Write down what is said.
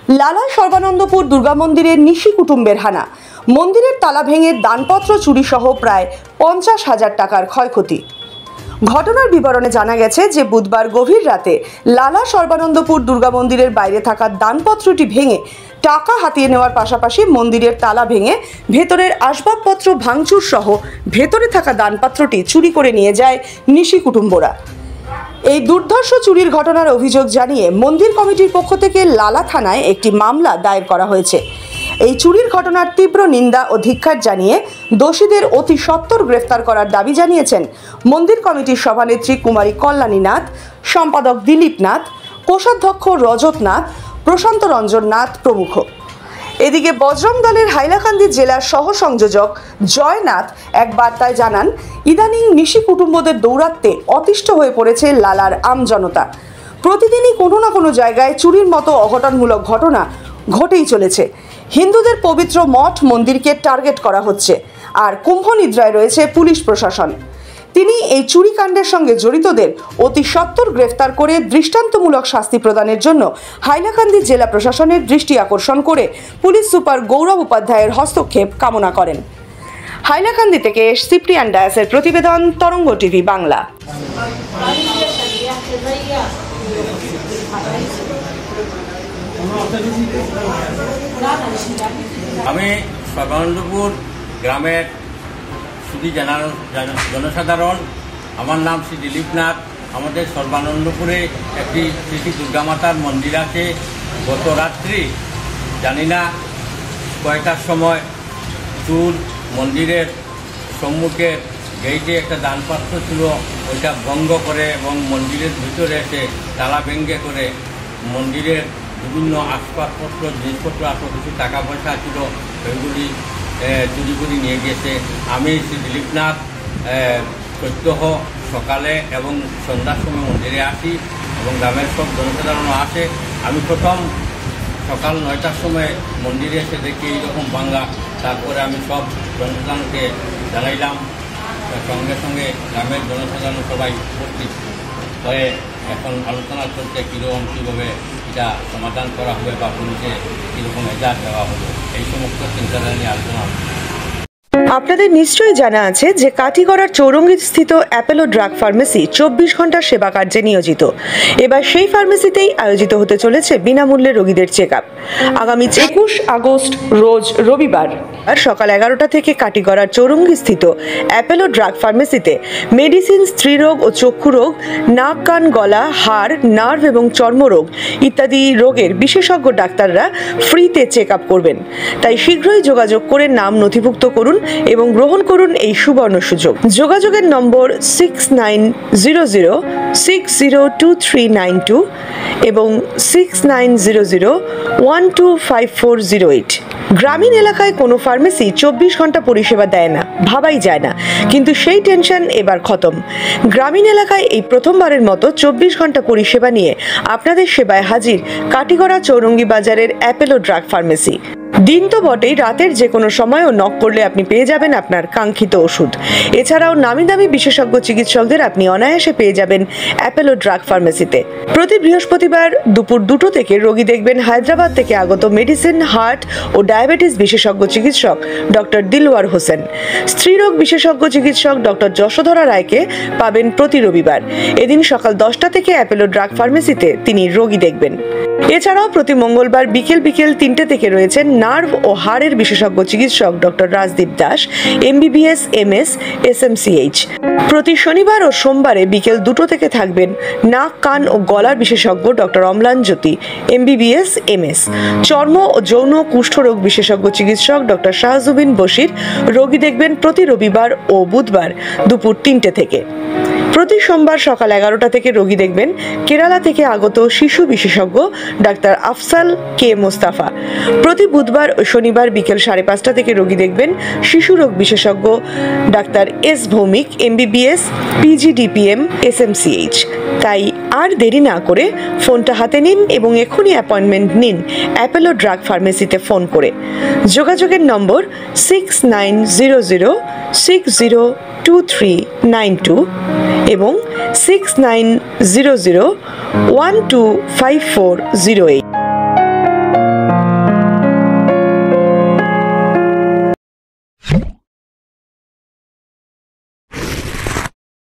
লালা সর্বানন্দপুর দুর্গা মন্দিরের নিশি কুটুম্বের হানা। মন্দিরের তালা ভেঙে দানপত্র চুরি সহ প্রায় 50,000 টাকার ক্ষয়ক্ষতি। ঘটনার বিবরণে জানা গেছে যে বুধবার গভীর রাতে লালা সর্বানন্দপুর দুর্গা মন্দিরের বাইরে থাকা দানপত্রটি ভেঙে টাকা হাতিয়ে নেওয়ার পাশাপাশি মন্দিরের তালা ভেঙে ভেতরের আসবাবপত্র ভাঙচুর সহ ভেতরে থাকা দানপত্রটি চুরি করে নিয়ে যায় নিশি কুটুম্বরা। এই দুর্ধর্ষ চুরির ঘটনার অভিযোগ জানিয়ে মন্দির কমিটির পক্ষ থেকে লালা থানায় একটি মামলা দায়ের করা হয়েছে। এই চুরির ঘটনার তীব্র নিন্দা ও ধিক্কার জানিয়ে দোষীদের অতি সত্বর গ্রেফতার করার দাবি জানিয়েছেন মন্দির কমিটির সভানেত্রী কুমারী কল্যাণী নাথ, সম্পাদক দিলীপ নাথ, কোষাধ্যক্ষ রজত নাথ, প্রশান্ত রঞ্জন নাথ প্রমুখ। এদিকে বজরং দলের হাইলাকান্দি জেলার সহ সংযোজক জয়নাথ এক বার্তায় জানান, ইদানিং নিশি কুটুম্বদের দৌরাত্মে অতিষ্ঠ হয়ে পড়েছে লালার আমজনতা। প্রতিদিনই কোনো না কোনো জায়গায় চুরির মতো অঘটনমূলক ঘটনা ঘটেই চলেছে। হিন্দুদের পবিত্র মঠ মন্দিরকে টার্গেট করা হচ্ছে, আর কুম্ভ নিদ্রায় রয়েছে পুলিশ প্রশাসন। তিনি এই চুরিকাণ্ডের সঙ্গে জড়িতদের অতি সত্বর গ্রেফতার করে দৃষ্টান্তমূলক শাস্তি প্রদানের জন্য হাইলাকান্দি জেলা প্রশাসনের দৃষ্টি আকর্ষণ করে পুলিশ সুপার গৌরব উপাধ্যায়ের হস্তক্ষেপ কামনা করেন। হাইলাকান্দি থেকে সিপ্রিয়ান ডায়াসের প্রতিবেদন, তরঙ্গ টিভি বাংলা। আমি সর্বানন্দপুর গ্রামের সুধী জনসাধারণ, আমার নাম শ্রী দিলীপ নাথ। আমাদের সর্বানন্দপুরে একটি শ্রী দুর্গা মাতার মন্দির আছে। গত রাত্রি জানি না কয়টার সময় চুর মন্দিরের সম্মুখে গেইটে একটা দানপাত্র ছিল, ওইটা ভঙ্গ করে এবং মন্দিরের ভিতরে এসে তালা ভেঙ্গে করে মন্দিরের বিভিন্ন আসবাবপত্র জিনিসপত্র আসলে কিছু টাকা পয়সা ছিল ওইগুলি চুরি করে নিয়ে গিয়েছে। আমি শ্রী দিলীপ নাথ প্রত্যহ সকালে এবং সন্ধ্যার সময় মন্দিরে আসি এবং গ্রামের সব জনসাধারণও আসে। আমি প্রথম সকাল 9টার সময় মন্দিরে এসে দেখি এইরকম ভাঙ্গা। তারপরে আমি সব জনসাধারণকে জানাইলাম, সঙ্গে সঙ্গে গ্রামের জনসাধারণ সবাই উপস্থিত হয়ে এখন আলোচনা করতে কীভাবে এটা সমাধান করা হবে বা পুলিশে কীরকম এজাহার দেওয়া হবে, এই সমস্ত চিন্তাধারা নিয়ে আলোচনা হবে। আপনাদের নিশ্চয়ই জানা আছে যে কাটিগড়ার চৌরঙ্গী স্থিত অ্যাপোলো ড্রাগ ফার্মেসি 24 ঘন্টা সেবা কার্যে নিয়োজিত। এবার সেই ফার্মেসিতেই আয়োজিত হতে চলেছে বিনামূল্যে রোগীদের চেক আপ। আগামী 21 আগস্ট রোজ রবিবার আর সকাল 11টা থেকে কাটিগড়ার চৌরঙ্গী স্থিত অ্যাপোলো ড্রাগ ফার্মেসিতে মেডিসিন, স্ত্রীরোগ ও চক্ষু রোগ, নাক, কান, গলা, হাড়, নার্ভ এবং চর্মরোগ ইত্যাদি রোগের বিশেষজ্ঞ ডাক্তাররা ফ্রিতে চেক আপ করবেন। তাই শীঘ্রই যোগাযোগ করে নাম নথিভুক্ত করুন এবং গ্রহণ করুন এই সুবর্ণ সুযোগ। যোগাযোগের নম্বর 6900602392 এবং 6900125408। গ্রামীণ এলাকায় কোনো ফার্মেসি 24 ঘন্টা পরিষেবা দেয় না, ভাবাই যায় না, কিন্তু সেই টেনশন এবার খতম। গ্রামীণ এলাকায় এই প্রথমবারের মতো 24 ঘন্টা পরিষেবা নিয়ে আপনাদের সেবায় হাজির কাটিগড়া চৌরঙ্গী বাজারের অ্যাপোলো ড্রাগ ফার্মেসি। দিন তো বটেই, রাতের যে কোনো সময়ও নক করলে আপনি পেয়ে যাবেন আপনার কাঙ্ক্ষিত ওষুধ। এছাড়াও নামি দামি বিশেষজ্ঞ চিকিৎসকদের আপনি অনায়াসে পেয়ে যাবেন অ্যাপোলো ড্রাগ ফার্মেসিতে। প্রতি বৃহস্পতিবার দুপুর 2টো থেকে রোগী দেখবেন হায়দ্রাবাদ থেকে আগত মেডিসিন, হার্ট ও ডায়াবেটিস বিশেষজ্ঞ চিকিৎসক ডক্টর দিলওয়ার হোসেন। স্ত্রীরোগ বিশেষজ্ঞ চিকিৎসক ডক্টর যশোধরা রায়কে পাবেন প্রতি রবিবার। এদিন সকাল 10টা থেকে অ্যাপোলো ড্রাগ ফার্মেসিতে তিনি রোগী দেখবেন। এছাড়াও প্রতি মঙ্গলবার বিকেল 3টে থেকে রয়েছেন নার্ভ ও হাড়ের বিশেষজ্ঞ চিকিৎসক doctor Rajdeep Das, MBBS, MS, SMCH। প্রতি শনিবার ও সোমবারে বিকেল 2টো থেকে থাকবেন নাক, কান ও গলার বিশেষজ্ঞ doctor Amlan Jyoti, MBBS, MS। চর্ম ও যৌন কুষ্ঠরোগ বিশেষজ্ঞ চিকিৎসক ডক্টর শাহজুবিন বশির রোগী দেখবেন প্রতি রবিবার ও বুধবার দুপুর 3টে থেকে। প্রতি সোমবার সকাল 11টা থেকে রোগী দেখবেন কেরালা থেকে আগত শিশু বিশেষজ্ঞ ডাক্তার আফসাল কে মোস্তাফা। প্রতি বুধবার ও শনিবার বিকেল 5:30টা থেকে রোগী দেখবেন শিশু রোগ বিশেষজ্ঞ doctor S Bhowmik, MBBS, PGDPM, SMCH। তাই আর দেরি না করে ফোনটা হাতে নিন এবং এখনই অ্যাপয়েন্টমেন্ট নিন অ্যাপোলো ড্রাগ ফার্মেসিতে ফোন করে। যোগাযোগের নম্বর 6900602392 এবং 6900125408।